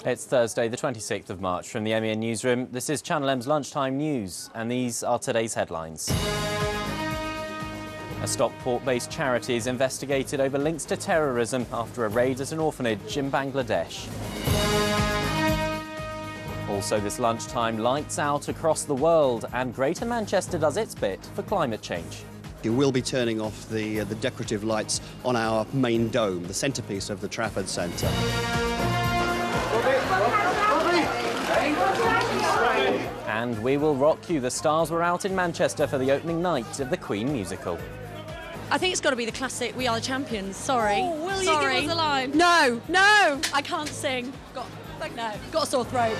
It's Thursday, the 26th of March. From the MEN newsroom, this is Channel M's Lunchtime News, and these are today's headlines. A Stockport-based charity is investigated over links to terrorism after a raid at an orphanage in Bangladesh. Also this lunchtime, lights out across the world, and Greater Manchester does its bit for climate change. You will be turning off the decorative lights on our main dome, the centrepiece of the Trafford Centre. And we will rock you. The stars were out in Manchester for the opening night of the Queen musical. I think it's got to be the classic "We Are the Champions." Sorry. Oh, will you give us a line? No, I can't sing. Got a sore throat.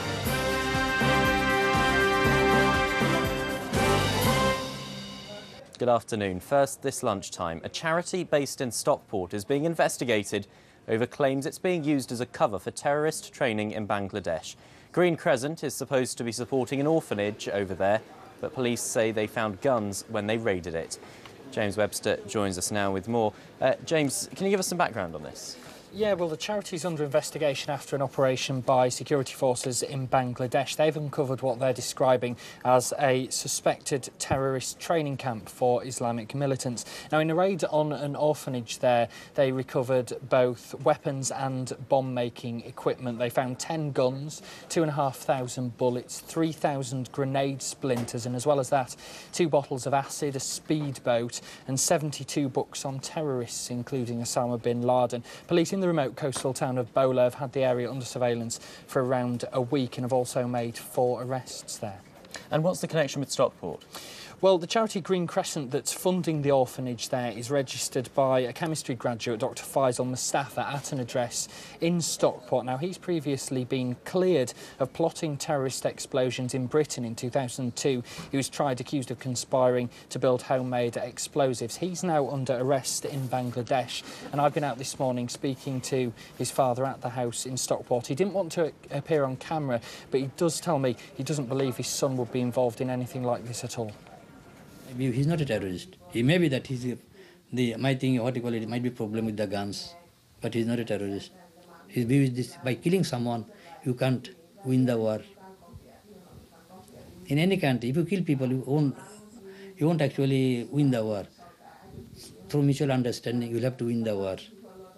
Good afternoon. First, this lunchtime, a charity based in Stockport is being investigated over claims it's being used as a cover for terrorist training in Bangladesh. Green Crescent is supposed to be supporting an orphanage over there, but police say they found guns when they raided it. James Webster joins us now with more. James, can you give us some background on this? Yeah, well, the charity's under investigation after an operation by security forces in Bangladesh. They've uncovered what they're describing as a suspected terrorist training camp for Islamic militants. Now, in a raid on an orphanage there, they recovered both weapons and bomb-making equipment. They found 10 guns, 2,500 bullets, 3,000 grenade splinters, and as well as that, 2 bottles of acid, a speedboat, and 72 books on terrorists, including Osama bin Laden. Police in the remote coastal town of Bowler have had the area under surveillance for around a week and have also made 4 arrests there. And what's the connection with Stockport? Well, the charity Green Crescent that's funding the orphanage there is registered by a chemistry graduate, Dr Faisal Mustafa, at an address in Stockport. Now, he's previously been cleared of plotting terrorist explosions in Britain in 2002. He was tried accused of conspiring to build homemade explosives. He's now under arrest in Bangladesh, and I've been out this morning speaking to his father at the house in Stockport. He didn't want to appear on camera, but he does tell me he doesn't believe his son would be involved in anything like this at all. He's not a terrorist. He may be that my thing, what you call it might be a problem with the guns, but he's not a terrorist. His view is this: by killing someone, you can't win the war. In any country, if you kill people, you won't actually win the war. Through mutual understanding, you'll have to win the war.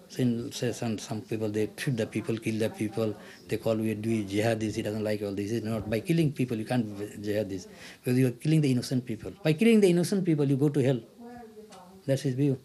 Some people, they shoot the people, kill the people, they call we do jihadis, he doesn't like all this. It's not. By killing people, you can't jihadis, because you are killing the innocent people. By killing the innocent people, you go to hell. That's his view.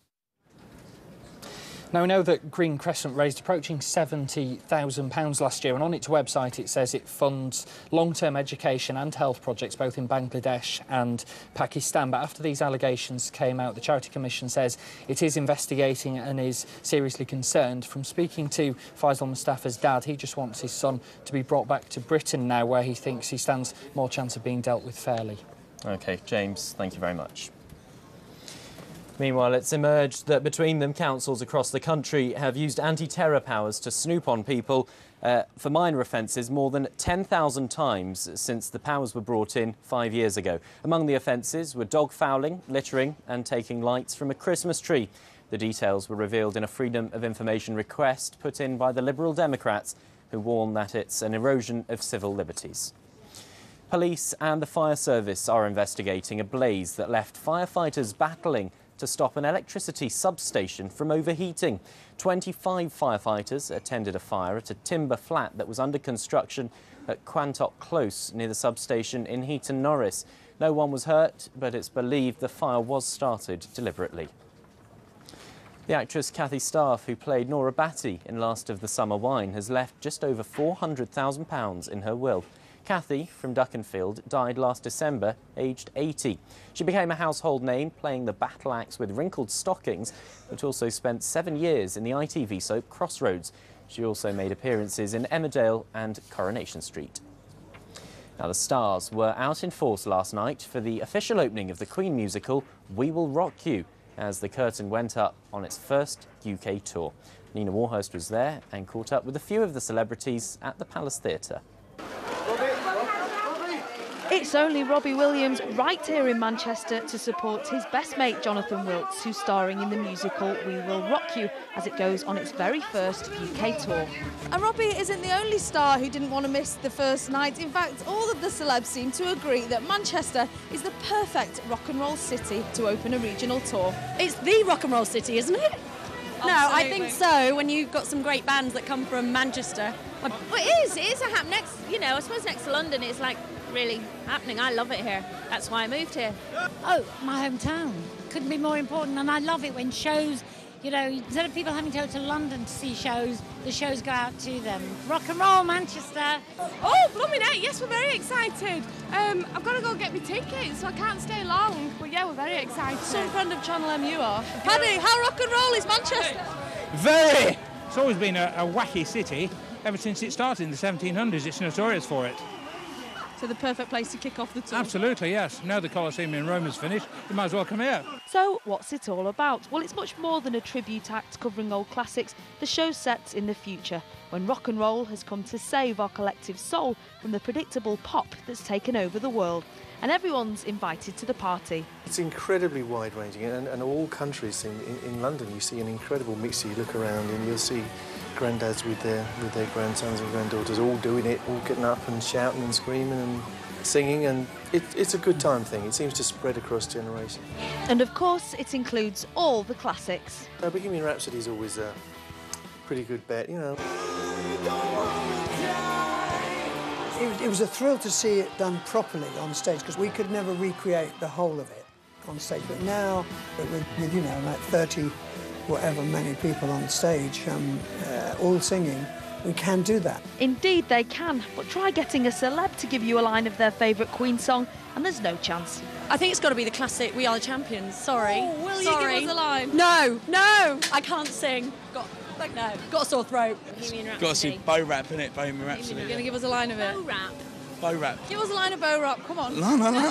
Now, we know that Green Crescent raised approaching £70,000 last year, and on its website it says it funds long-term education and health projects both in Bangladesh and Pakistan. But after these allegations came out, the Charity Commission says it is investigating and is seriously concerned. From speaking to Faisal Mustafa's dad, he just wants his son to be brought back to Britain now, where he thinks he stands more chance of being dealt with fairly. OK, James, thank you very much. Meanwhile, it's emerged that between them, councils across the country have used anti-terror powers to snoop on people for minor offences more than 10,000 times since the powers were brought in 5 years ago. Among the offences were dog fouling, littering and taking lights from a Christmas tree. The details were revealed in a Freedom of Information request put in by the Liberal Democrats, who warn that it's an erosion of civil liberties. Police and the fire service are investigating a blaze that left firefighters battling to stop an electricity substation from overheating. 25 firefighters attended a fire at a timber flat that was under construction at Quantock Close near the substation in Heaton Norris. No one was hurt, but it's believed the fire was started deliberately. The actress Kathy Staff, who played Nora Batty in Last of the Summer Wine, has left just over £400,000 in her will. Kathy, from Duckenfield, died last December, aged 80. She became a household name, playing the battle axe with wrinkled stockings, but also spent 7 years in the ITV soap Crossroads. She also made appearances in Emmerdale and Coronation Street. Now, the stars were out in force last night for the official opening of the Queen musical, We Will Rock You, as the curtain went up on its first UK tour. Nina Warhurst was there and caught up with a few of the celebrities at the Palace Theatre. It's only Robbie Williams right here in Manchester to support his best mate Jonathan Wilkes, who's starring in the musical We Will Rock You as it goes on its very first UK tour. And Robbie isn't the only star who didn't want to miss the first night. In fact, all of the celebs seem to agree that Manchester is the perfect rock and roll city to open a regional tour. It's the rock and roll city, isn't it? Absolutely. No, I think so. When you've got some great bands that come from Manchester. Well, it is a next, I suppose next to London it's like really happening. I love it here. That's why I moved here. Oh, my hometown. Couldn't be more important, and I love it when shows, instead of people having to go to London to see shows, the shows go out to them. Rock and roll, Manchester. Oh, blooming heck, yes, we're very excited. I've got to go get my tickets, so I can't stay long. But yeah, we're very excited. Some friend of Channel M you are. Paddy, how rock and roll is Manchester? Very! It's always been a wacky city. Ever since it started in the 1700s, it's notorious for it. So the perfect place to kick off the tour. Absolutely, yes. Now the Colosseum in Rome is finished, you might as well come here. So what's it all about? Well, it's much more than a tribute act covering old classics. The show sets in the future, when rock and roll has come to save our collective soul from the predictable pop that's taken over the world. And everyone's invited to the party. It's incredibly wide-ranging, and all countries in London you see an incredible mixture. You look around and you'll see granddads with their grandsons and granddaughters all doing it, all getting up and shouting and screaming and singing, and it's a good time thing. It seems to spread across generations. And of course it includes all the classics. Bohemian Rhapsody is always a pretty good bet, It was a thrill to see it done properly on stage, because we could never recreate the whole of it on stage. But now, with like 30 whatever many people on stage, all singing, we can do that. Indeed they can, but try getting a celeb to give you a line of their favourite Queen song and there's no chance. I think it's got to be the classic We Are the Champions. Sorry. Oh, will you give us a line? No, I can't sing. Got a sore throat. Bohemian Rhapsody. Got to see Bow Rap, innit? Bohemian Rhapsody. You're going to give us a line of it? Bow Rap. Bow Rap. Give us a line of Bow Rap, come on.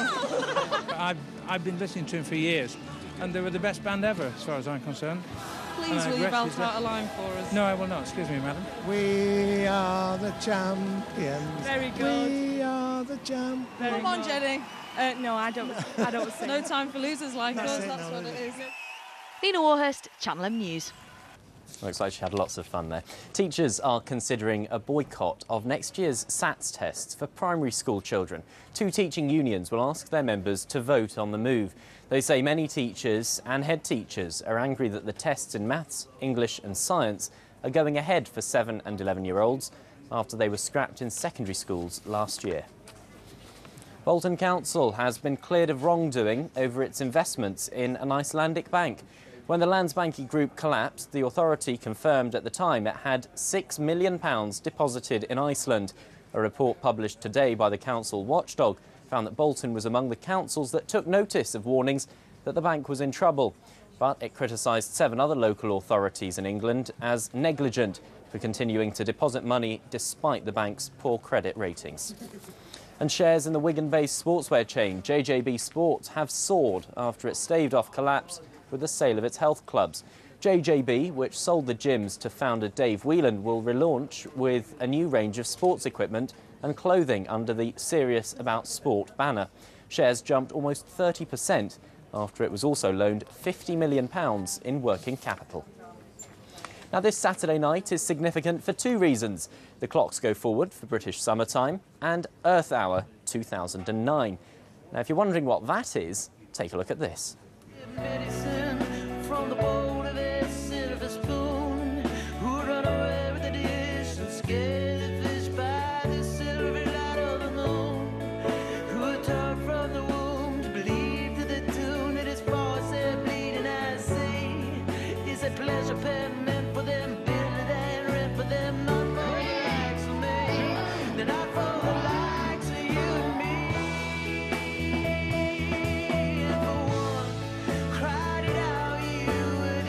No. I've been listening to them for years, and they were the best band ever, as far as I'm concerned. Please, will you belt out a line for us? No, I will not. Excuse me, madam. We are the champions. Very good. We are the champions. Come on, Jenny. No, I don't sing. No time for losers like us, that's what it is. Nina Warhurst, Channel M News. Looks like she had lots of fun there. Teachers are considering a boycott of next year's SATs tests for primary school children. 2 teaching unions will ask their members to vote on the move. They say many teachers and head teachers are angry that the tests in maths, English and science are going ahead for 7 and 11-year-olds after they were scrapped in secondary schools last year. Bolton Council has been cleared of wrongdoing over its investments in an Icelandic bank. When the Landsbanki Group collapsed, the authority confirmed at the time it had £6 million deposited in Iceland. A report published today by the council watchdog found that Bolton was among the councils that took notice of warnings that the bank was in trouble. But it criticised 7 other local authorities in England as negligent for continuing to deposit money despite the bank's poor credit ratings. And shares in the Wigan-based sportswear chain JJB Sport have soared after it staved off collapse with the sale of its health clubs. JJB, which sold the gyms to founder Dave Whelan, will relaunch with a new range of sports equipment and clothing under the Serious About Sport banner. Shares jumped almost 30% after it was also loaned £50 million in working capital. Now, this Saturday night is significant for 2 reasons. The clocks go forward for British summertime and Earth Hour 2009. Now, if you're wondering what that is, take a look at this. From the bowl of a silver spoon, who run away with the dish and scare the fish by the silver light of the moon, who are taught from the womb to believe to the tune that his voice and bleeding I see is a pleasure pen meant for them, build it and rent for them, not for the likes of me, they're not for the likes of you and me. And for one, cried it out, you would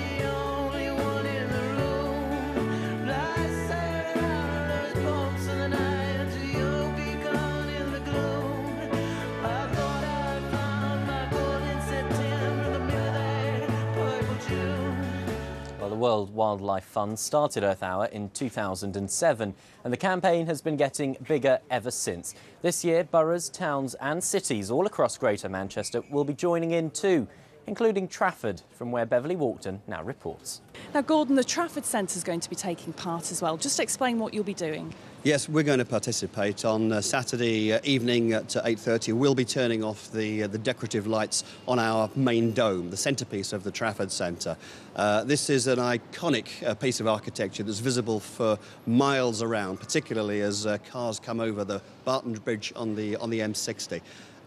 World Wildlife Fund started Earth Hour in 2007, and the campaign has been getting bigger ever since. This year, boroughs, towns and cities all across Greater Manchester will be joining in too, including Trafford, from where Beverly Walkden now reports. Now, Gordon, the Trafford Centre is going to be taking part as well. Just explain what you'll be doing. Yes, we're going to participate on Saturday evening at 8:30. We'll be turning off the decorative lights on our main dome, the centrepiece of the Trafford Centre. This is an iconic piece of architecture that's visible for miles around, particularly as cars come over the Barton Bridge on the M60.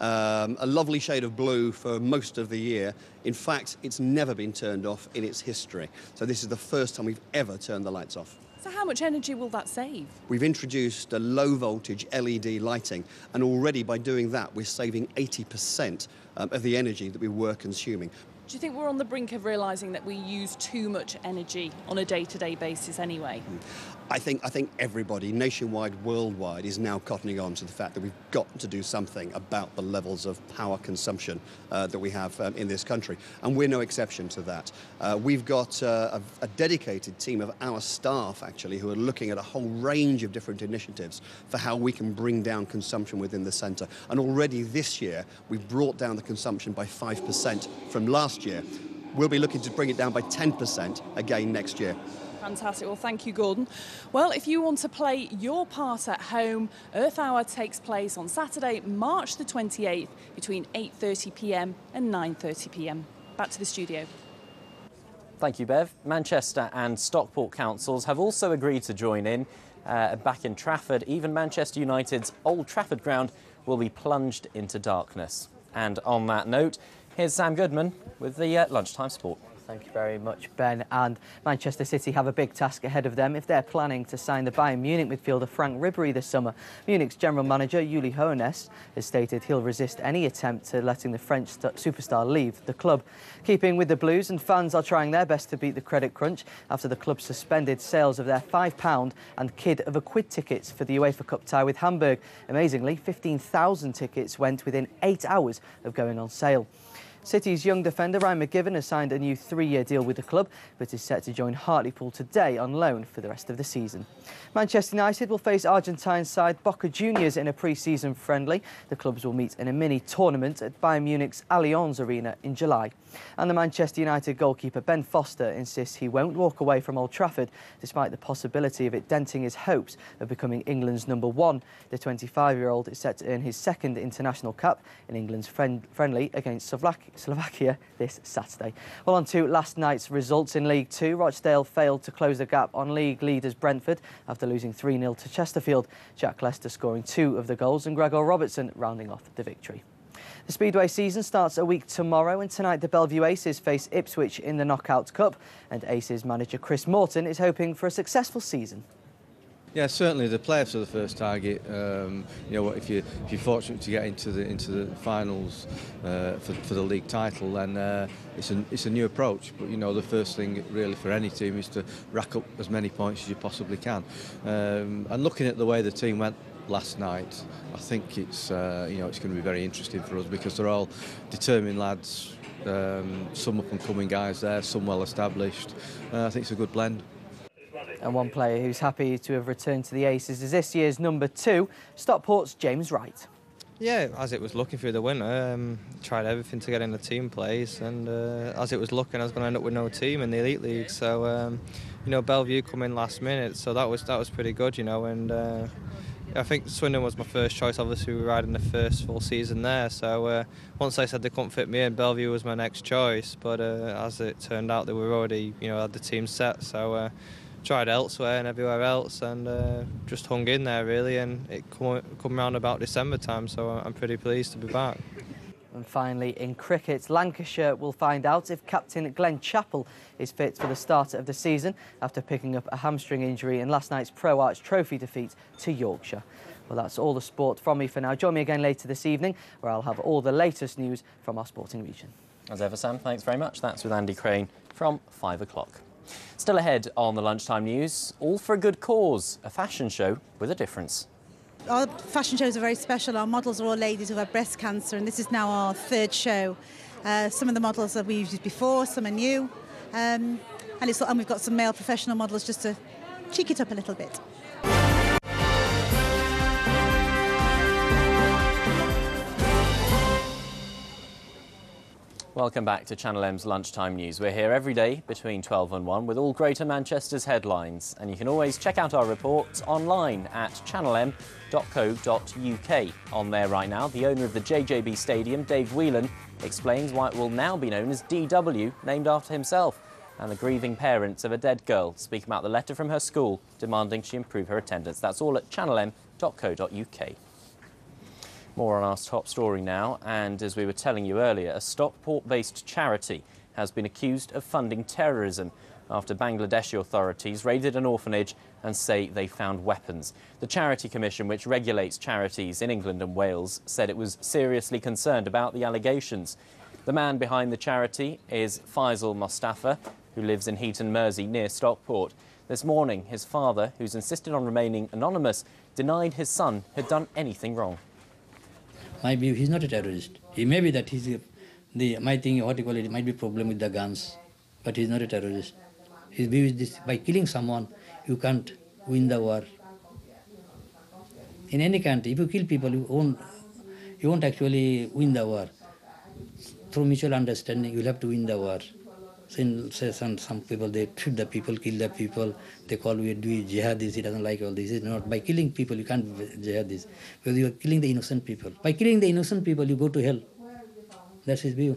A lovely shade of blue for most of the year. In fact, it's never been turned off in its history. So this is the first time we've ever turned the lights off. So how much energy will that save? We've introduced a low voltage LED lighting, and already by doing that we're saving 80% of the energy that we were consuming. Do you think we're on the brink of realising that we use too much energy on a day-to-day basis anyway? I think everybody, nationwide, worldwide, is now cottoning on to the fact that we've got to do something about the levels of power consumption that we have in this country. And we're no exception to that. We've got a dedicated team of our staff, actually, who are looking at a whole range of different initiatives for how we can bring down consumption within the centre. And already this year, we've brought down the consumption by 5% from last year. We'll be looking to bring it down by 10% again next year. Fantastic. Well, thank you, Gordon. Well, if you want to play your part at home, Earth Hour takes place on Saturday, March the 28th, between 8:30 p.m. and 9:30 p.m. Back to the studio. Thank you, Bev. Manchester and Stockport councils have also agreed to join in. Back in Trafford, even Manchester United's Old Trafford ground will be plunged into darkness. And on that note, here's Sam Goodman with the Lunchtime Sport. Thank you very much, Ben. And Manchester City have a big task ahead of them if they're planning to sign the Bayern Munich midfielder Frank Ribery this summer. Munich's general manager, Uli Hoeneß, has stated he'll resist any attempt to letting the French superstar leave the club. Keeping with the Blues, and fans are trying their best to beat the credit crunch after the club suspended sales of their £5 and kid of a quid tickets for the UEFA Cup tie with Hamburg. Amazingly, 15,000 tickets went within 8 hours of going on sale. City's young defender Ryan McGivern has signed a new 3-year deal with the club, but is set to join Hartlepool today on loan for the rest of the season. Manchester United will face Argentine side Boca Juniors in a pre-season friendly. The clubs will meet in a mini-tournament at Bayern Munich's Allianz Arena in July. And the Manchester United goalkeeper Ben Foster insists he won't walk away from Old Trafford, despite the possibility of it denting his hopes of becoming England's #1. The 25-year-old is set to earn his second international cap in England's friendly against Slovakia this Saturday. Well, on to last night's results in League Two. Rochdale failed to close the gap on league leaders Brentford after losing 3-0 to Chesterfield. Jack Lester scoring 2 of the goals and Gregor Robertson rounding off the victory. The Speedway season starts a week tomorrow, and tonight the Bellevue Aces face Ipswich in the Knockout Cup, and Aces manager Chris Morton is hoping for a successful season. Yeah, certainly the playoffs are the first target. You know, if you're fortunate to get into the finals for the league title, then it's a new approach. But you know, the first thing really for any team is to rack up as many points as you possibly can. And looking at the way the team went last night, I think it's you know, it's going to be very interesting for us because they're all determined lads. Some up and coming guys there, some well established. I think it's a good blend. And one player who's happy to have returned to the Aces is this year's #2, Stockport's James Wright. Yeah, as it was looking through the winter, tried everything to get in the team place, and as it was looking, I was going to end up with no team in the Elite League. So, you know, Bellevue come in last minute, so that was pretty good, you know. And I think Swindon was my first choice. Obviously, we were riding the first full season there. So once they said they couldn't fit me in, Bellevue was my next choice. But as it turned out, they were already, you know, had the team set. So. Tried elsewhere and everywhere else, and just hung in there really, and it come around about December time, so I'm pretty pleased to be back. And finally, in cricket, Lancashire will find out if captain Glenn Chappell is fit for the start of the season after picking up a hamstring injury in last night's Pro Arch Trophy defeat to Yorkshire. Well, that's all the sport from me for now. Join me again later this evening, where I'll have all the latest news from our sporting region. As ever, Sam, thanks very much. That's with Andy Crane from 5 o'clock. Still ahead on the Lunchtime News, all for a good cause, a fashion show with a difference. Our fashion shows are very special. Our models are all ladies who have breast cancer, and this is now our 3rd show. Some of the models that we've used before, some are new. and we've got some male professional models just to cheek it up a little bit. Welcome back to Channel M's Lunchtime News. We're here every day between 12 and 1 with all Greater Manchester's headlines. And you can always check out our reports online at channelm.co.uk. On there right now, the owner of the JJB Stadium, Dave Whelan, explains why it will now be known as DW, named after himself. And the grieving parents of a dead girl speak about the letter from her school demanding she improve her attendance. That's all at channelm.co.uk. More on our top story now, and as we were telling you earlier, a Stockport-based charity has been accused of funding terrorism after Bangladeshi authorities raided an orphanage and say they found weapons. The Charity Commission, which regulates charities in England and Wales, said it was seriously concerned about the allegations. The man behind the charity is Faisal Mustafa, who lives in Heaton Mersey near Stockport. This morning, his father, who's insisted on remaining anonymous, denied his son had done anything wrong. My view, he's not a terrorist. He may be that my thing, what you call it might be problem with the guns, but he's not a terrorist. His view is this: by killing someone, you can't win the war. In any country, if you kill people, you won't actually win the war. Through mutual understanding, you'll have to win the war. Some people, they shoot the people, kill the people, they call we do jihadis, he doesn't like all this. It's not. By killing people, you can't jihadis, because you are killing the innocent people. By killing the innocent people, you go to hell. That's his view.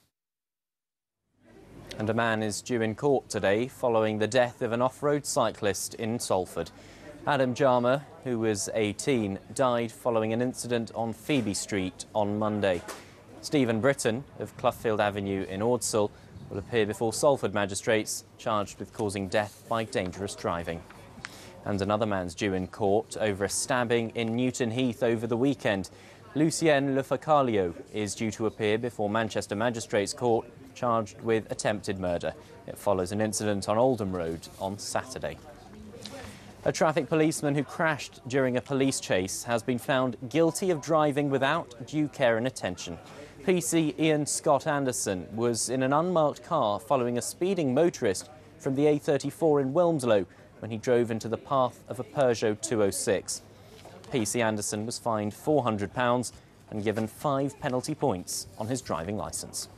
And a man is due in court today following the death of an off-road cyclist in Salford. Adam Jarmer, who was 18, died following an incident on Phoebe Street on Monday. Stephen Britton of Cloughfield Avenue in Ordsall will appear before Salford magistrates, charged with causing death by dangerous driving. And another man's due in court over a stabbing in Newton Heath over the weekend. Lucien Lefacalio is due to appear before Manchester Magistrates Court, charged with attempted murder. It follows an incident on Oldham Road on Saturday. A traffic policeman who crashed during a police chase has been found guilty of driving without due care and attention. PC Ian Scott Anderson was in an unmarked car following a speeding motorist from the A34 in Wilmslow when he drove into the path of a Peugeot 206. PC Anderson was fined £400 and given 5 penalty points on his driving licence.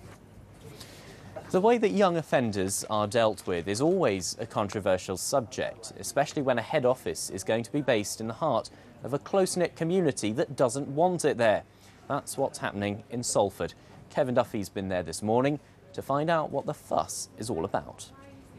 The way that young offenders are dealt with is always a controversial subject, especially when a head office is going to be based in the heart of a close-knit community that doesn't want it there. That's what's happening in Salford. Kevin Duffy's been there this morning to find out what the fuss is all about.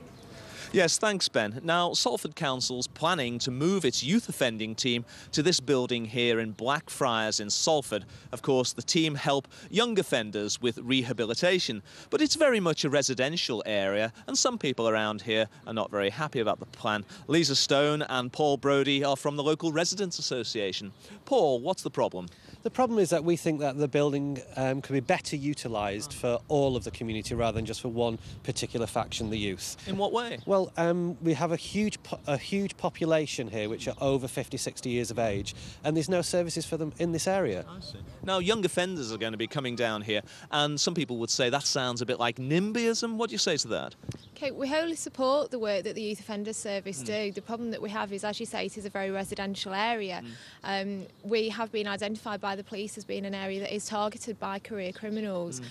Yes, thanks, Ben. Now, Salford Council's planning to move its youth offending team to this building here in Blackfriars in Salford. Of course, the team help young offenders with rehabilitation, but it's very much a residential area, and some people around here are not very happy about the plan. Lisa Stone and Paul Brodie are from the local Residents Association. Paul, what's the problem? The problem is that we think that the building can be better utilised for all of the community rather than just for one particular faction, the youth. In what way? Well, we have a huge population here which are over 50, 60 years of age, and there's no services for them in this area. I see. Now, young offenders are going to be coming down here, and some people would say that sounds a bit like NIMBYism. What do you say to that? Okay, we wholly support the work that the Youth Offenders Service do. The problem that we have is, as you say, it is a very residential area. We have been identified by the police as being an area that is targeted by career criminals.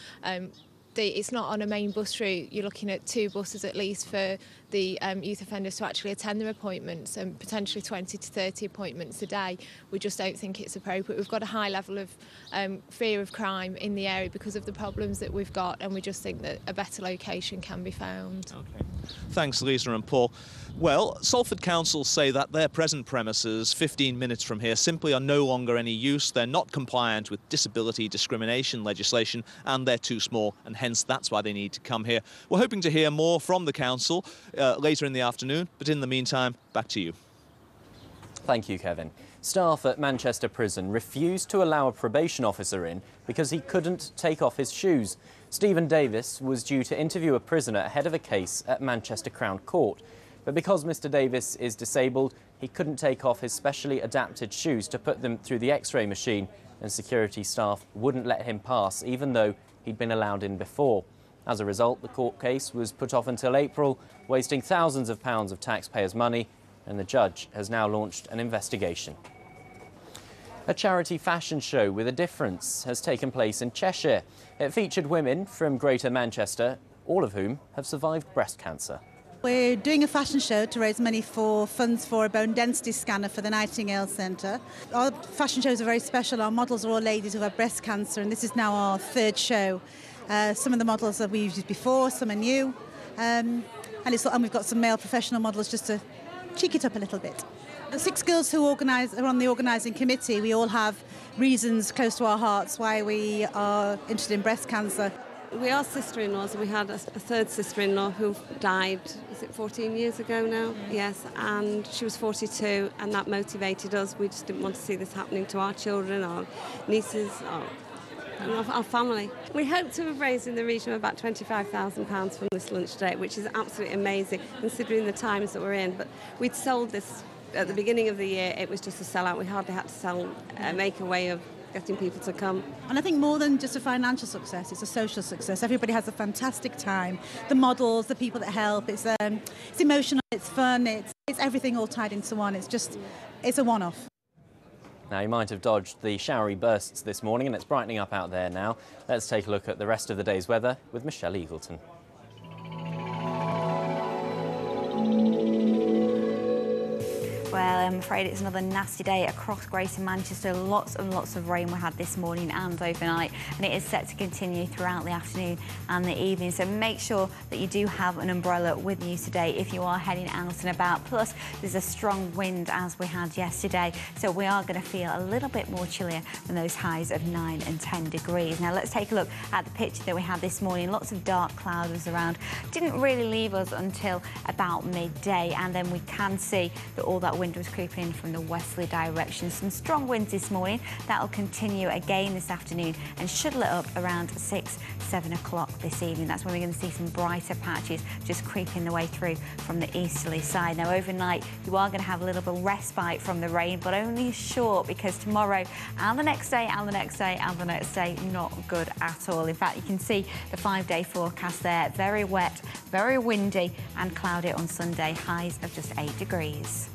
It's not on a main bus route. You're looking at 2 buses at least for the youth offenders to actually attend their appointments, and potentially 20 to 30 appointments a day. We just don't think it's appropriate. We've got a high level of fear of crime in the area because of the problems that we've got, and we just think that a better location can be found. Okay. Thanks, Lisa and Paul. Well, Salford Council say that their present premises, 15 minutes from here, simply are no longer any use. They're not compliant with disability discrimination legislation, and they're too small, and hence that's why they need to come here. We're hoping to hear more from the council later in the afternoon, but in the meantime, back to you. Thank you, Kevin. Staff at Manchester Prison refused to allow a probation officer in because he couldn't take off his shoes. Stephen Davis was due to interview a prisoner ahead of a case at Manchester Crown Court. But because Mr Davis is disabled, he couldn't take off his specially adapted shoes to put them through the X-ray machine, and security staff wouldn't let him pass, even though he'd been allowed in before. As a result, the court case was put off until April, wasting thousands of pounds of taxpayers' money, and the judge has now launched an investigation. A charity fashion show with a difference has taken place in Cheshire. It featured women from Greater Manchester, all of whom have survived breast cancer. We're doing a fashion show to raise money for funds for a bone density scanner for the Nightingale Centre. Our fashion shows are very special. Our models are all ladies who have breast cancer, and this is now our third show. Some of the models that we've used before, some are new, and we've got some male professional models just to cheek it up a little bit. The 6 girls who are on the organising committee, we all have reasons close to our hearts why we are interested in breast cancer. We are sister-in-laws, and we had a third sister-in-law who died, is it 14 years ago now? Yes, and she was 42, and that motivated us. We just didn't want to see this happening to our children, our nieces, our family. We hope to have raised in the region of about £25,000 from this lunch date, which is absolutely amazing considering the times that we're in. But we'd sold this at the beginning of the year. It was just a sellout. We hardly had to make a way of getting people to come. And I think more than just a financial success, it's a social success. Everybody has a fantastic time. The models, the people that help, it's emotional, it's fun, it's everything all tied into one. It's a one-off. Now, you might have dodged the showery bursts this morning, and it's brightening up out there now. Let's take a look at the rest of the day's weather with Michelle Eagleton. Well, I'm afraid it's another nasty day across Greater Manchester. Lots and lots of rain we had this morning and overnight, and it is set to continue throughout the afternoon and the evening. So make sure that you do have an umbrella with you today if you are heading out and about. Plus, there's a strong wind as we had yesterday, so we are going to feel a little bit more chillier than those highs of 9 and 10 degrees. Now, let's take a look at the picture that we had this morning. Lots of dark clouds around. Didn't really leave us until about midday, and then we can see that all that wind was creeping in from the westerly direction. Some strong winds this morning. That'll continue again this afternoon and should let up around 6, 7 o'clock this evening. That's when we're going to see some brighter patches just creeping their way through from the easterly side. Now, overnight, you are going to have a little bit of respite from the rain, but only short, because tomorrow and the next day and the next day and the next day, not good at all. In fact, you can see the 5-day forecast there. Very wet, very windy and cloudy on Sunday. Highs of just 8 degrees.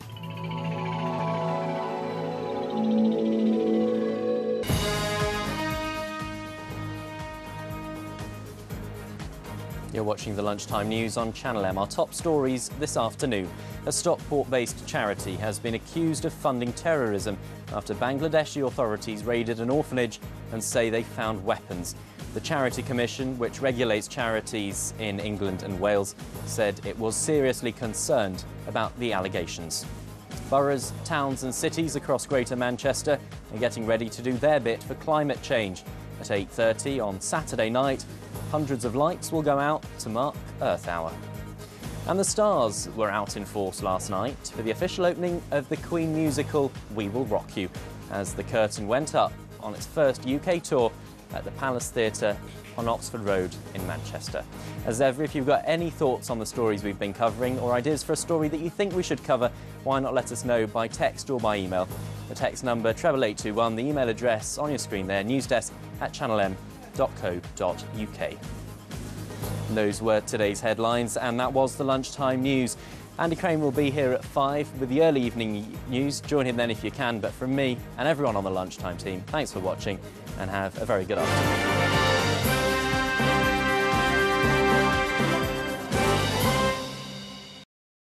You're watching the Lunchtime News on Channel M. Our top stories this afternoon. A Stockport-based charity has been accused of funding terrorism after Bangladeshi authorities raided an orphanage and say they found weapons. The Charity Commission, which regulates charities in England and Wales, said it was seriously concerned about the allegations. Boroughs, towns and cities across Greater Manchester are getting ready to do their bit for climate change. At 8:30 on Saturday night, hundreds of lights will go out to mark Earth Hour. And the stars were out in force last night for the official opening of the Queen musical We Will Rock You, as the curtain went up on its first UK tour at the Palace Theatre on Oxford Road in Manchester. As ever, if you've got any thoughts on the stories we've been covering or ideas for a story that you think we should cover, why not let us know by text or by email. The text number 88821, the email address on your screen there, newsdesk@channelm.co.uk. And those were today's headlines, and that was the Lunchtime News. Andy Crane will be here at 5 with the early evening news. Join him then if you can, but from me and everyone on the Lunchtime team, thanks for watching and have a very good afternoon.